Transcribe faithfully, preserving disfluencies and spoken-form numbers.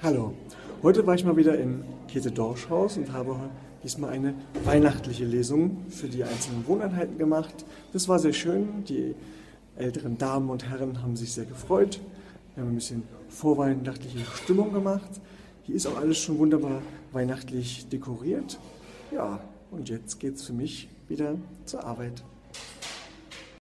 Hallo, heute war ich mal wieder im Käthe-Dorsch-Haus und habe diesmal eine weihnachtliche Lesung für die einzelnen Wohneinheiten gemacht. Das war sehr schön, die älteren Damen und Herren haben sich sehr gefreut. Wir haben ein bisschen vorweihnachtliche Stimmung gemacht. Hier ist auch alles schon wunderbar weihnachtlich dekoriert. Ja, und jetzt geht's für mich wieder zur Arbeit.